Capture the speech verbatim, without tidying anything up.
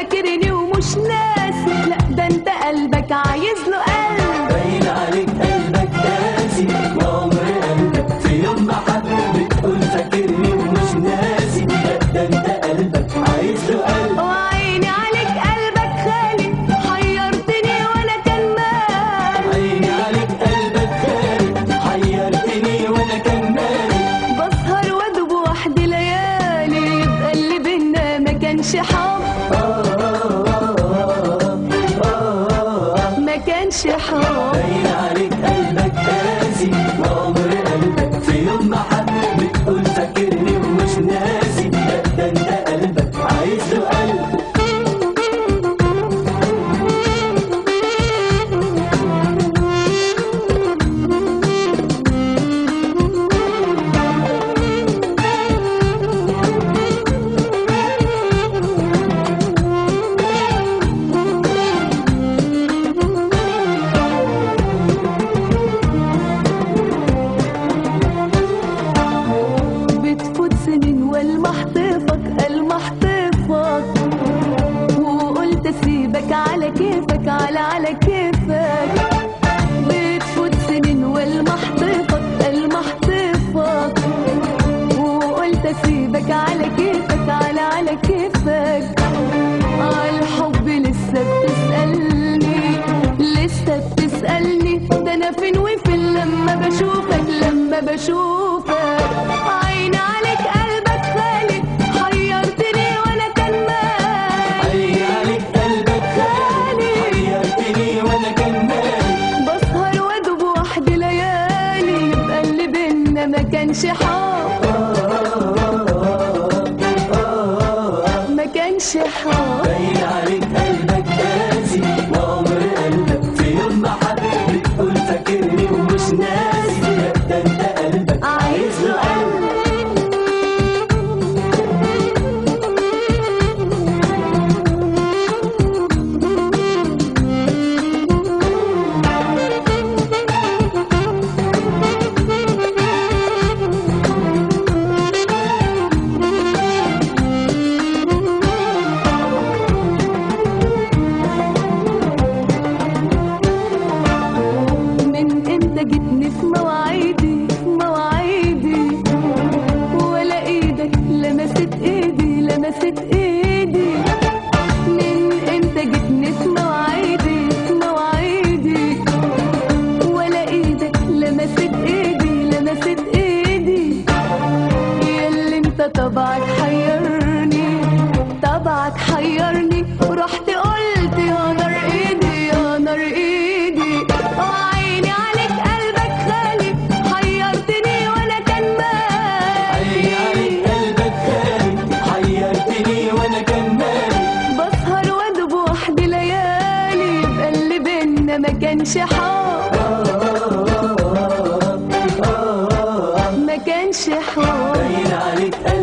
فاكرني ومش ناسي، لا ده انت قلبك عايز له قلب. باين عليك قلبك قاسي وعمر قلبك في يوم ما حب بتقول فاكرني ومش ناسي، لا ده انت قلبك عايز له قلب. وعيني عليك قلبك خالي حيرتني وانا كان مالي. عيني عليك قلبك خالي حيرتني وانا كان مالي. بسهر وادوب وحدي ليالي يبقى اللي بينا ما كانش حب، ما كانش حب. باين عليك قلبك قاسي وعمر قلبك في يوم ما حب بتقول فاكرني ومش ناسي، لا ده انت قلبك عايز له قلب. بتفوت سنين والمحطفك المحطفك، وقلت اسيبك على كيفك على على كيفك. بتفوت سنين والمحطفك المحطفك، وقلت اسيبك على كيفك على على كيفك. عالحب لسه بتسألني لسه بتسألني، ده انا فين وفين لما بشوفك لما بشوفك. عيني عليك قلبك خالي حيرتني وانا كان مالي. عيني عليك قلبك خالي حيرتني وانا كان مالي. بسهر وادوب وحدي ليالي يبقى اللي بينا ما كانش حب، ما كانش حب. باين عليك قلبك قاسي وعمر قلبك في يوم ما حب بتقول فاكرني ومش ناسي، لا ده انت قلبك عايز له قلب. من امتى جيتني في مواعيدي في مواعيدي، ولا ايدك لمست ايدي لمست ايدي. من امتى جيتني في مواعيدي في مواعيدي، ولا ايدك لمست ايدي لمست ايدي. ياللي انت طبعك حيرني طبعك حيرني، ورحت قلت يا نار ايدي يا نار ايدي. وعيني عليك قلبك خالي حيرتني وانا كان عيني عليك مالي. قلبك خالي حيرتني وانا كان مالي. بسهر وادوب وحدي ليالي يبقى اللي بينا ما كانش حب، ما كانش حب. باين عليك